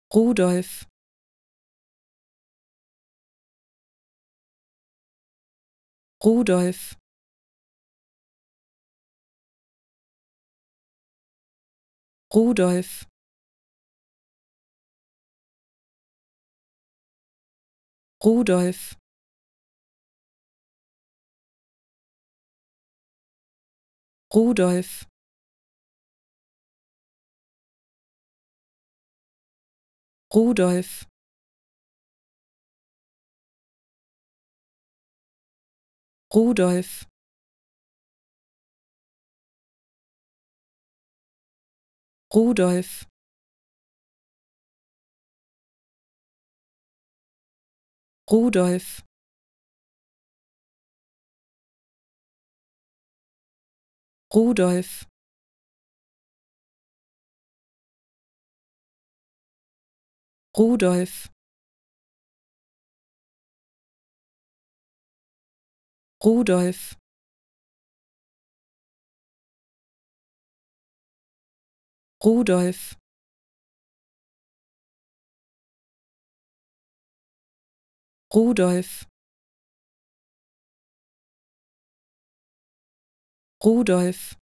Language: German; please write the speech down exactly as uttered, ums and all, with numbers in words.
Rudolf, Rudolf, Rudolf, Rudolf, Rudolf, Rudolf, Rudolf, Rudolf, Rudolf, Rudolf, Rudolf, Rudolf, Rudolf, Rudolf, Rudolf,